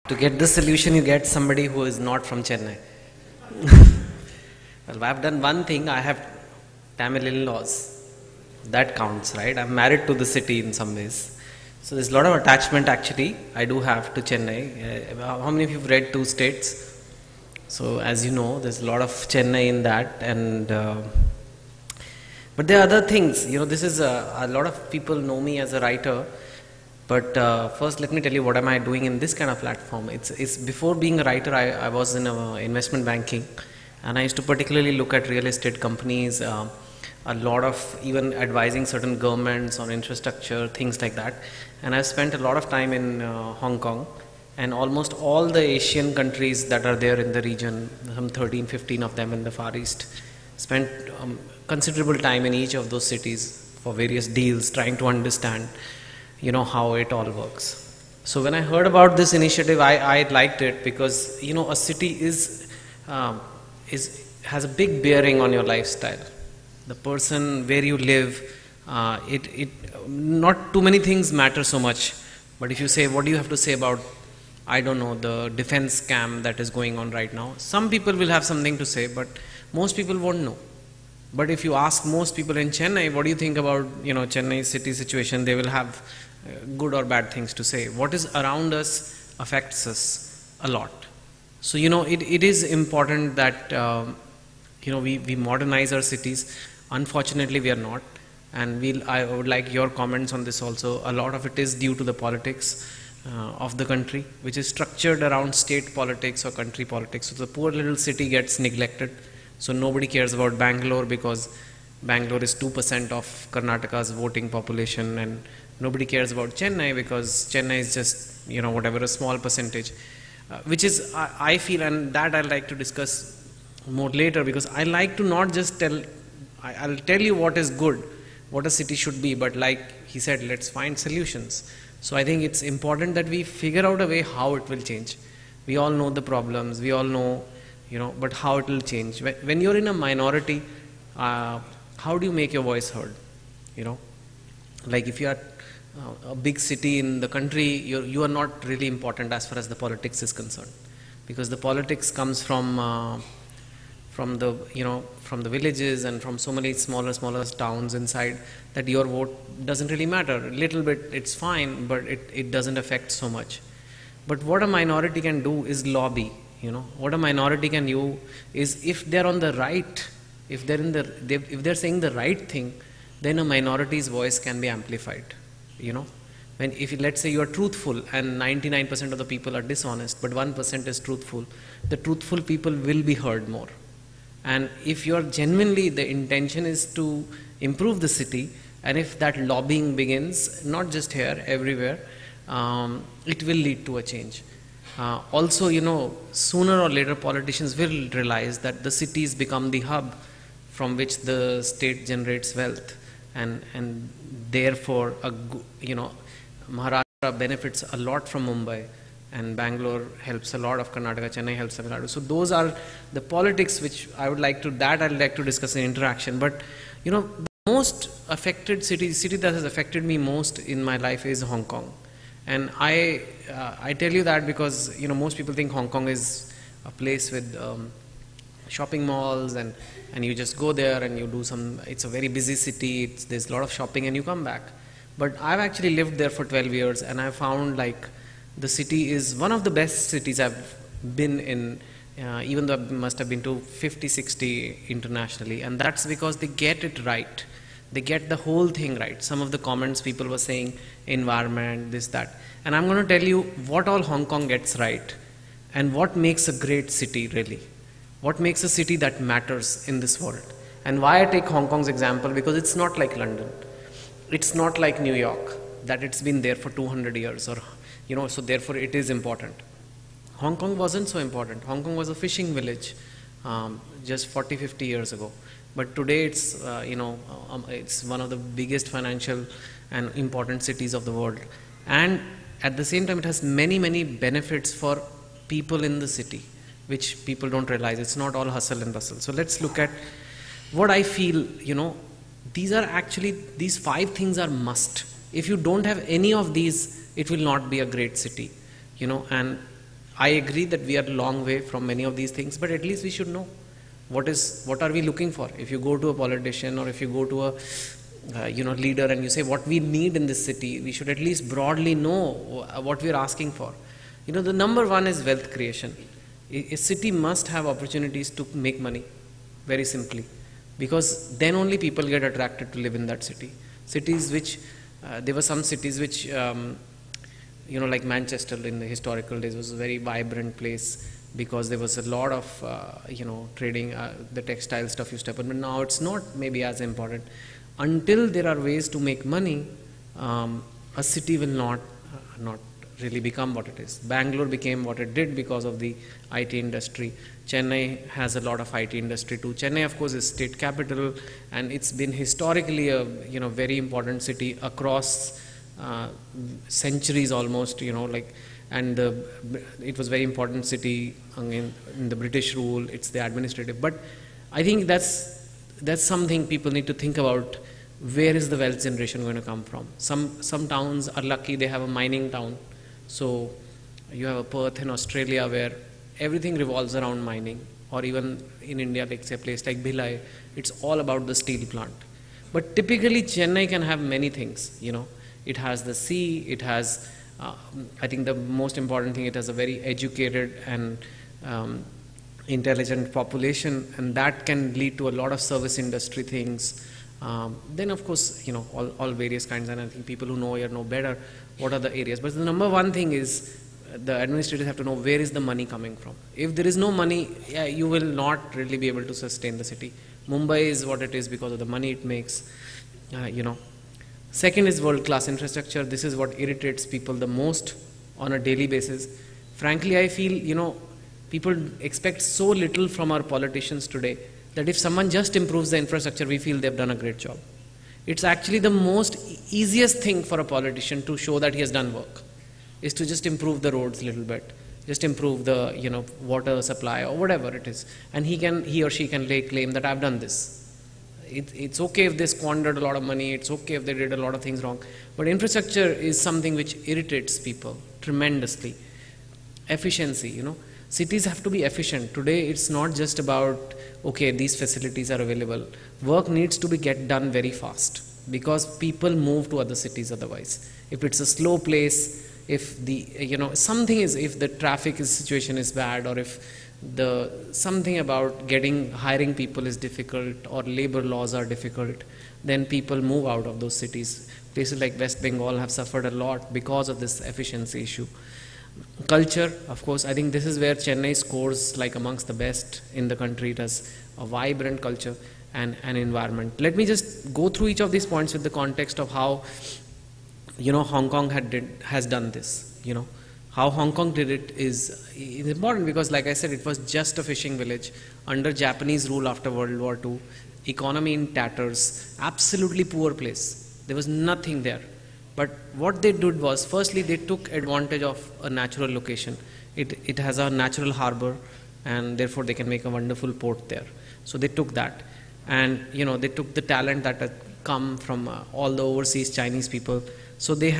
To get this solution, you get somebody who is not from Chennai. Well, I've done one thing. I have Tamil in-laws. That counts, right? I'm married to the city in some ways. So there's a lot of attachment actually I do have to Chennai. How many of you have read Two States? So as you know, there's a lot of Chennai in that, and but there are other things. This is a lot of people know me as a writer. But first, let me tell you what am I doing in this kind of platform. It's before being a writer, I was in investment banking, and I used to particularly look at real estate companies, a lot of even advising certain governments on infrastructure, things like that. And I've spent a lot of time in Hong Kong, and almost all the Asian countries that are there in the region, some 13, 15 of them in the Far East, spent considerable time in each of those cities for various deals, trying to understand how it all works. So when I heard about this initiative, I liked it because a city has a big bearing on your lifestyle. The person where you live, not too many things matter so much. But if you say, what do you have to say about, I don't know, the defense scam that is going on right now? Some people will have something to say, but most people won't know. But if you ask most people in Chennai, what do you think about Chennai city situation? They will have good or bad things to say. What is around us affects us a lot. So it is important that we modernize our cities. Unfortunately, we are not, and I would like your comments on this also. A lot of it is due to the politics of the country, which is structured around state politics or country politics. So the poor little city gets neglected. So nobody cares about Bangalore because Bangalore is 2% of Karnataka's voting population, and nobody cares about Chennai because Chennai is just whatever, a small percentage, which is I feel, and that I'd like to discuss more later, because I like to not just I'll tell you what is good, what a city should be, but like he said, let's find solutions. So I think it's important that we figure out a way how it will change. We all know the problems, we all know, but how it will change. When you're in a minority, how do you make your voice heard? Like if you are a big city in the country, you are not really important as far as the politics is concerned, because the politics comes from the villages and from so many smaller towns inside, that your vote doesn't really matter. A little bit, it's fine, but it doesn't affect so much. But what a minority can do is lobby. What a minority can do is, if they're on the right, if they're saying the right thing, then a minority's voice can be amplified. If let's say you are truthful and 99% of the people are dishonest, but 1% is truthful, the truthful people will be heard more. And if you are genuinely, the intention is to improve the city, and if that lobbying begins, not just here, everywhere, it will lead to a change. Also, sooner or later politicians will realize that the cities become the hub from which the state generates wealth, and therefore Maharashtra benefits a lot from Mumbai, and Bangalore helps a lot of Karnataka, Chennai helps Tamil Nadu. So those are the politics which I'd like to discuss in interaction. But the most affected city that has affected me most in my life is Hong Kong. And I tell you that because most people think Hong Kong is a place with shopping malls, and you just go there and you do it's a very busy city, there's a lot of shopping and you come back. But I've actually lived there for 12 years, and I found like the city is one of the best cities I've been in, even though I must have been to 50, 60 internationally. And that's because they get it right. They get the whole thing right. Some of the comments people were saying, environment, this, that. And I'm going to tell you what all Hong Kong gets right, and what makes a great city really. What makes a city that matters in this world. And why I take Hong Kong's example, because it's not like London. It's not like New York, that it's been there for 200 years, or so therefore it is important. Hong Kong wasn't so important. Hong Kong was a fishing village just 40, 50 years ago. But today it's, it's one of the biggest financial and important cities of the world. And at the same time, it has many, many benefits for people in the city, which people don't realize. It's not all hustle and bustle. So let's look at what I feel, these 5 things are must. If you don't have any of these, it will not be a great city, and I agree that we are a long way from many of these things, but at least we should know what are we looking for. If you go to a politician, or if you go to a leader, and you say what we need in this city, we should at least broadly know what we are asking for. The number one is wealth creation. A city must have opportunities to make money, very simply, because then only people get attracted to live in that city. Cities which there were some cities which like Manchester in the historical days was a very vibrant place, because there was a lot of trading, the textile stuff used to happen, but now it's not maybe as important. Until there are ways to make money, a city will not really become what it is. Bangalore became what it did because of the IT industry. Chennai has a lot of IT industry too. Chennai, of course, is state capital, and it's been historically a very important city across centuries almost. And it was a very important city in the British rule. It's the administrative, but I think that's something people need to think about. Where is the wealth generation going to come from? Some towns are lucky, they have a mining town. So you have a Perth in Australia where everything revolves around mining, or even in India, like say a place like Bhilai, it's all about the steel plant. But typically Chennai can have many things. It has the sea, it has I think the most important thing, it has a very educated and intelligent population, and that can lead to a lot of service industry things. Then of course, all various kinds, and I think people who know here know better what are the areas. But the number one thing is the administrators have to know where is the money coming from. If there is no money, you will not really be able to sustain the city. Mumbai is what it is because of the money it makes. Second is world-class infrastructure. This is what irritates people the most on a daily basis. Frankly, I feel, people expect so little from our politicians today that if someone just improves the infrastructure, we feel they've done a great job. It's actually the most easiest thing for a politician to show that he has done work, is to just improve the roads a little bit, just improve the water supply or whatever it is, and he or she can lay claim that I've done this. It's okay if they squandered a lot of money, it's okay if they did a lot of things wrong, but infrastructure is something which irritates people tremendously. Efficiency, cities have to be efficient. Today it's not just about, okay, these facilities are available. Work needs to be get done very fast, because people move to other cities otherwise. If it's a slow place, if the if the traffic situation is bad, or if something about hiring people is difficult, or labor laws are difficult, then people move out of those cities. Places like West Bengal have suffered a lot because of this efficiency issue. Culture, of course, I think this is where Chennai scores like amongst the best in the country. It has a vibrant culture and an environment. Let me just go through each of these points with the context of how Hong Kong has done this. How Hong Kong did it is important, because like I said, it was just a fishing village under Japanese rule after World War II. Economy in tatters, absolutely poor place. There was nothing there. But what they did was, firstly, they took advantage of a natural location. It has a natural harbor, and therefore they can make a wonderful port there. So they took that, and they took the talent that had come from all the overseas Chinese people. So they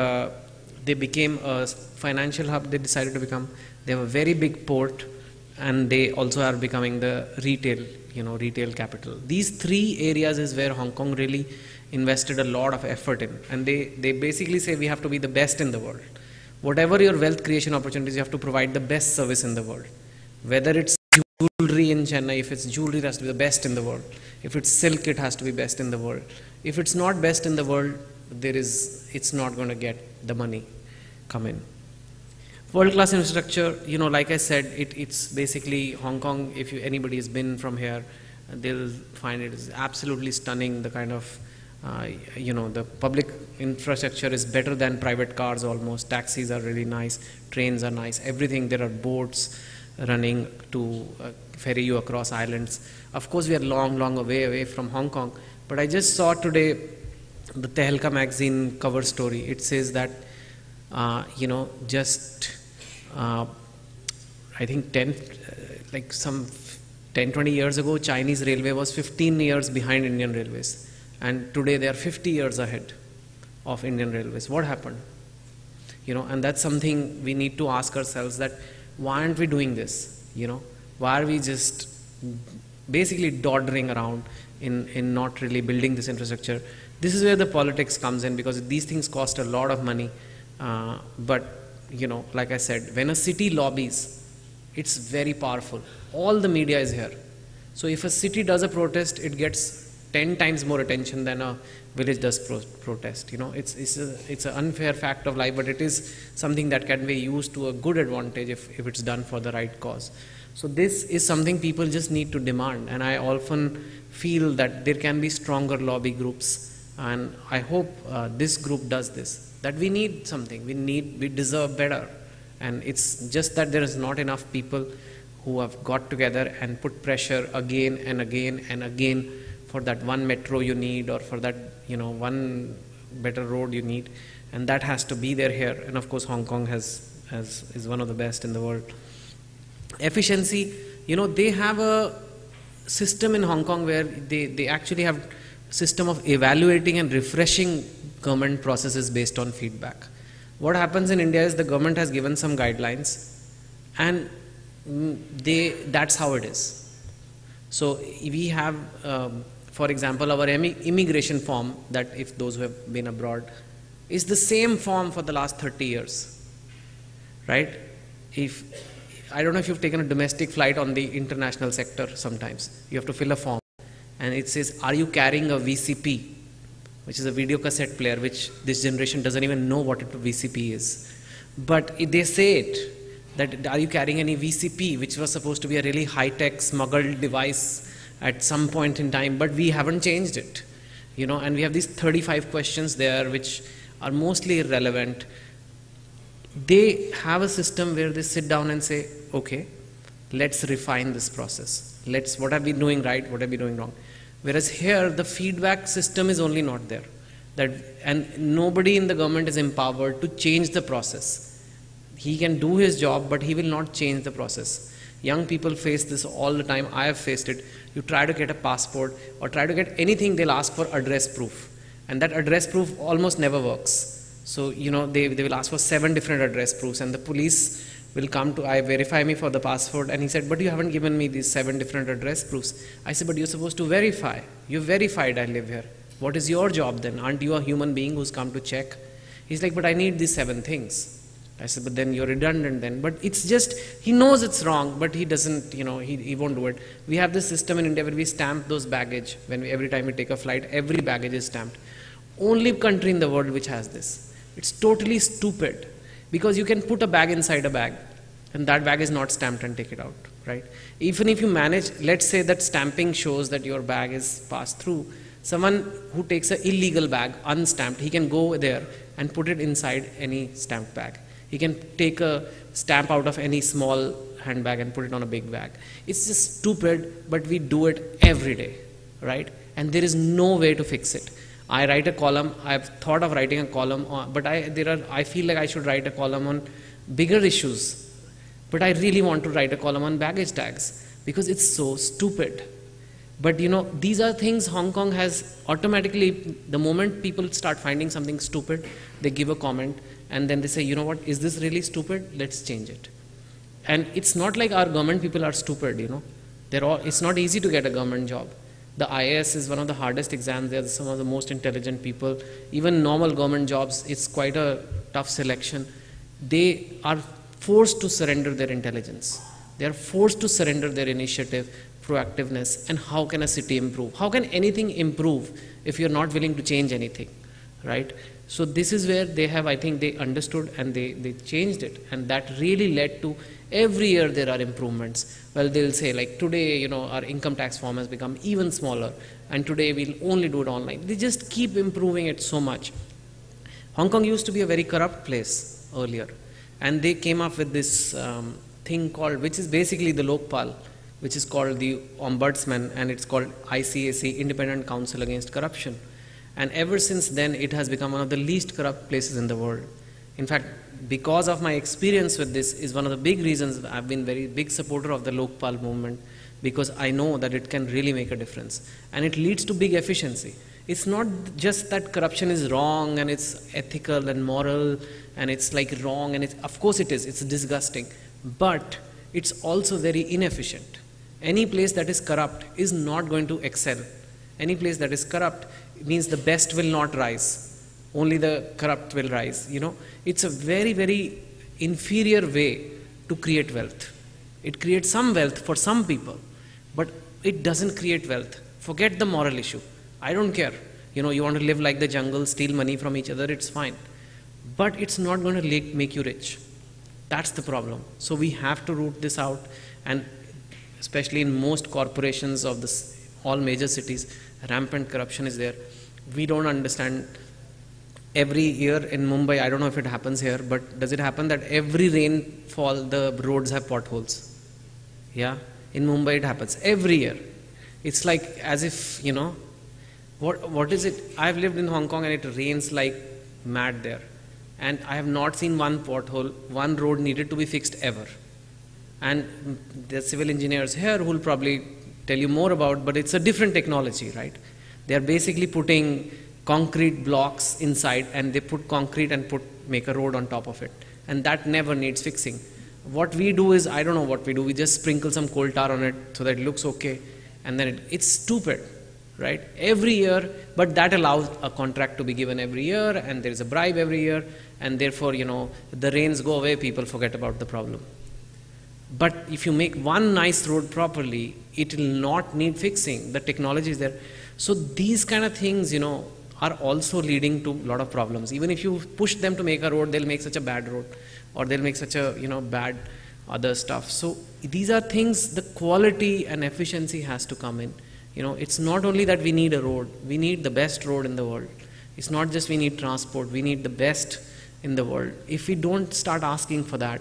became a financial hub. They decided to become. They have a very big port, and they also are becoming the retail capital. These three areas is where Hong Kong really invested a lot of effort in, and they basically say we have to be the best in the world. Whatever your wealth creation opportunities, you have to provide the best service in the world. Whether it's jewelry in Chennai, if it's jewelry, it has to be the best in the world. If it's silk, it has to be best in the world. If it's not best in the world, it's not going to get the money come in. World-class infrastructure, like I said, it's basically Hong Kong. If anybody has been from here, they'll find it is absolutely stunning. The kind of the public infrastructure is better than private cars almost. Taxis are really nice, trains are nice, everything. There are boats running to ferry you across islands. Of course, we are long away from Hong Kong, but I just saw today the Tehelka magazine cover story. It says that I think 10-20 years ago, Chinese railway was 15 years behind Indian railways. And today they are 50 years ahead of Indian railways. What happened? And that's something we need to ask ourselves, that why aren't we doing this? Why are we just basically dawdling around in not really building this infrastructure? This is where the politics comes in, because these things cost a lot of money. But like I said, when a city lobbies, it's very powerful. All the media is here. So if a city does a protest, it gets 10 times more attention than a village does protest. It's an unfair fact of life, but it is something that can be used to a good advantage if it's done for the right cause. So this is something people just need to demand, and I often feel that there can be stronger lobby groups, and I hope this group does this, that we need something, we deserve better, and it's just that there is not enough people who have got together and put pressure again and again and again for that one metro you need, or for that one better road you need, and that has to be there here. And of course Hong Kong is one of the best in the world. Efficiency, they have a system in Hong Kong where they actually have a system of evaluating and refreshing government processes based on feedback. What happens in India is the government has given some guidelines, and that's how it is. So we have, for example, our immigration form, that if those who have been abroad, is the same form for the last 30 years, right? I don't know if you've taken a domestic flight on the international sector. Sometimes you have to fill a form, and it says, are you carrying a VCP, which is a video cassette player, which this generation doesn't even know what a VCP is. But they say it, that are you carrying any VCP, which was supposed to be a really high-tech smuggled device at some point in time, but we haven't changed it. And we have these 35 questions there which are mostly irrelevant. They have a system where they sit down and say, okay, let's refine this process. What are we doing right, what are we doing wrong? Whereas here, the feedback system is only not there. And nobody in the government is empowered to change the process. He can do his job, but he will not change the process. Young people face this all the time. I have faced it. You try to get a passport or try to get anything, they'll ask for address proof. And that address proof almost never works. So, they will ask for 7 different address proofs, and the police will come to verify me for the passport. And he said, but you haven't given me these 7 different address proofs. I said, but you're supposed to verify. You verified I live here. What is your job then? Aren't you a human being who's come to check? He's like, but I need these 7 things. I said, but then you're redundant then. But it's just, he knows it's wrong, but he doesn't, he won't do it. We have this system in India where we stamp those baggage. Every time we take a flight, every baggage is stamped. Only country in the world which has this. It's totally stupid, because you can put a bag inside a bag, and that bag is not stamped, and take it out, right? Even if you manage, let's say that stamping shows that your bag is passed through. Someone who takes an illegal bag, unstamped, he can go there and put it inside any stamped bag. He can take a stamp out of any small handbag and put it on a big bag. It's just stupid, but we do it every day, right? And there is no way to fix it. I write a column. I've thought of writing a column, but I feel like I should write a column on bigger issues. But I really want to write a column on baggage tags, because it's so stupid. But these are things Hong Kong has automatically. The moment people start finding something stupid, they give a comment, and then they say, what, is this really stupid? Let's change it. And it's not like our government people are stupid, it's not easy to get a government job. The IAS is one of the hardest exams. They're some of the most intelligent people. Even normal government jobs, it's quite a tough selection. They are forced to surrender their intelligence. They are forced to surrender their initiative, proactiveness. And how can a city improve? How can anything improve if you're not willing to change anything, right? So this is where they have, I think they understood, and they changed it. And that really led to, every year there are improvements. Well, they'll say, like, today, our income tax form has become even smaller, and today we'll only do it online. They just keep improving it so much. Hong Kong used to be a very corrupt place earlier, and they came up with this thing called, which is basically the Lokpal, which is called the Ombudsman, and it's called ICAC, Independent Council Against Corruption. And ever since then, it has become one of the least corrupt places in the world. In fact, because of my experience with this is one of the big reasons I've been very big supporter of the Lokpal movement, because I know that it can really make a difference. And it leads to big efficiency. It's not just that corruption is wrong and it's ethical and moral and it's like wrong, and of course it is, it's disgusting. but it's also very inefficient. Any place that is corrupt is not going to excel. Any place that is corrupt means the best will not rise, only the corrupt will rise. It's a very, very inferior way to create wealth. It creates some wealth for some people, but it doesn't create wealth. Forget the moral issue. I don't care. You want to live like the jungle, steal money from each other, it's fine. But it's not going to make you rich. That's the problem. So we have to root this out, and especially in most corporations of all major cities, rampant corruption is there. We don't understand. Every year in Mumbai, I don't know if it happens here, but does it happen that every rainfall the roads have potholes? Yeah, in Mumbai it happens every year. It's like as if, what is it? I've lived in Hong Kong and it rains like mad there. And I have not seen one pothole, one road needed to be fixed ever. And the civil engineers here who will probably tell you more about, but it's a different technology, right? They are basically putting concrete blocks inside, and they put concrete and make a road on top of it. And that never needs fixing. What we do is, I don't know what we do, we just sprinkle some coal tar on it so that it looks okay. And then it's stupid, right? Every year, but that allows a contract to be given every year, and there is a bribe every year, and therefore, the rains go away, people forget about the problem. But if you make one nice road properly, it will not need fixing. The technology is there. So these kind of things, are also leading to a lot of problems. Even if you push them to make a road, they'll make such a bad road, or they'll make such a, bad other stuff. So these are things, the quality and efficiency has to come in. It's not only that we need a road, we need the best road in the world. It's not just we need transport, we need the best in the world. If we don't start asking for that,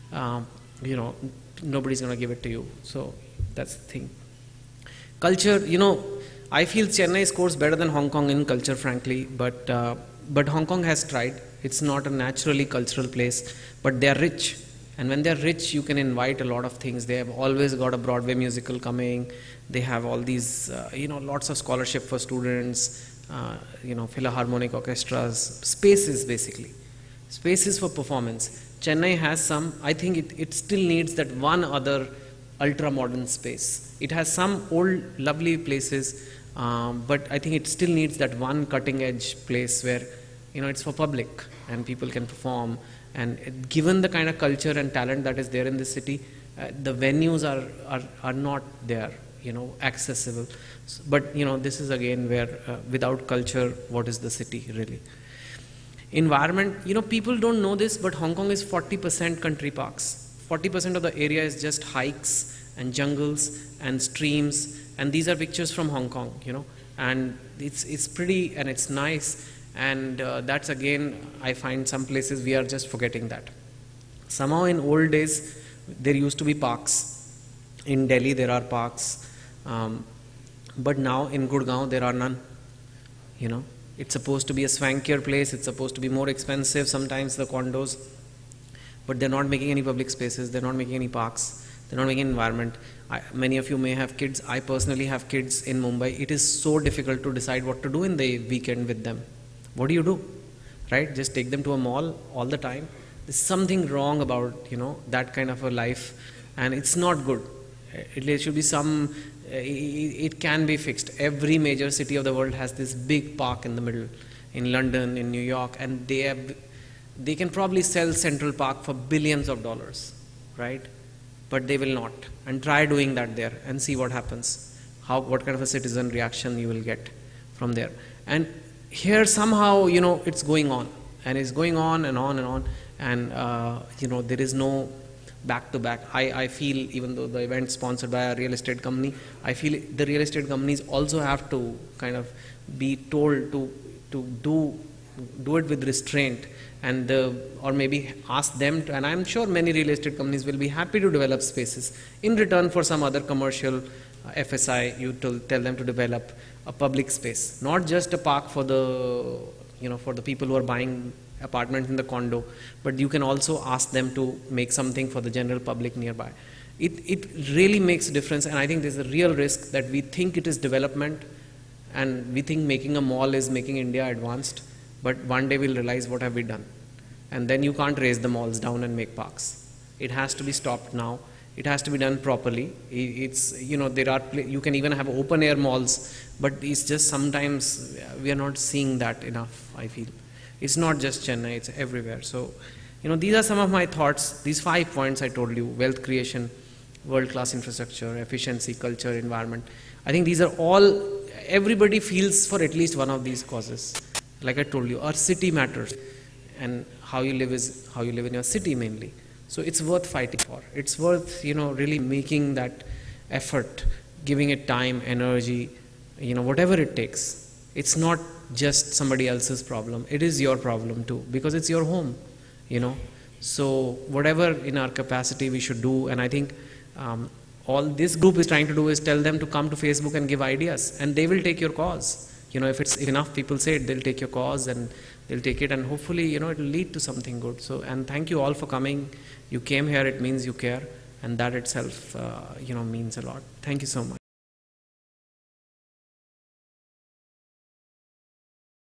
nobody's going to give it to you. So that's the thing. Culture, I feel Chennai scores better than Hong Kong in culture, frankly, but Hong Kong has tried. It's not a naturally cultural place, but they are rich. And when they're rich, you can invite a lot of things. They have always got a Broadway musical coming. They have all these, lots of scholarship for students, philharmonic orchestras, spaces basically. Spaces for performance. Chennai has some, I think it still needs that one other ultra-modern space. It has some old, lovely places, but I think it still needs that one cutting-edge place where, it's for public and people can perform. And given the kind of culture and talent that is there in this city, the venues are not there, accessible. But, this is again where without culture, what is the city really? Environment, people don't know this, but Hong Kong is 40% country parks. 40% of the area is just hikes and jungles and streams, and these are pictures from Hong Kong, and it's pretty and it's nice, and that's again, I find some places we are just forgetting that. Somehow in old days, there used to be parks. In Delhi, there are parks, but now in Gurgaon, there are none, It's supposed to be a swankier place, it's supposed to be more expensive, sometimes the condos, but they're not making any public spaces, they're not making any parks, they're not making environment. Many of you may have kids, I personally have kids in Mumbai. It is so difficult to decide what to do in the weekend with them. What do you do? Right? Just take them to a mall all the time. There's something wrong about, that kind of a life, and it's not good. There should be some, it can be fixed. Every major city of the world has this big park in the middle, in London, in New York, and they can probably sell Central Park for billions of dollars, right? But they will not. And try doing that there and see what happens. What kind of a citizen reaction you will get from there. And here somehow, it's going on. And it's going on and on and on. And, there is no back to back. I feel, even though the event sponsored by a real estate company, I feel the real estate companies also have to kind of be told to do it with restraint, and or maybe ask them to, and I'm sure many real estate companies will be happy to develop spaces in return for some other commercial FSI. You tell them to develop a public space, not just a park for the for the people who are buying apartments in the condo, but you can also ask them to make something for the general public nearby. It really makes a difference, and I think there's a real risk that we think it is development, and we think making a mall is making India advanced, but one day we'll realize what have we done, and then you can't raise the malls down and make parks. It has to be stopped now. It has to be done properly. It's, you know, there are, you can even have open air malls, but it's just sometimes we are not seeing that enough, I feel. It's not just Chennai, it's everywhere. So, you know, these are some of my thoughts. These 5 points I told you: wealth creation, world-class infrastructure, efficiency, culture, environment. I think these are all, everybody feels for at least one of these causes. Like I told you, our city matters, and how you live is how you live in your city mainly. So it's worth fighting for. It's worth, you know, really making that effort, giving it time, energy, you know, whatever it takes. It's not just somebody else's problem. It is your problem too, because it's your home, you know. So whatever in our capacity we should do, and I think all this group is trying to do is tell them to come to Facebook and give ideas, and they will take your cause. You know, if enough people say it, they'll take your cause and they'll take it, and hopefully, you know, it will lead to something good. So, and thank you all for coming. You came here, it means you care, and that itself, you know, means a lot. Thank you so much.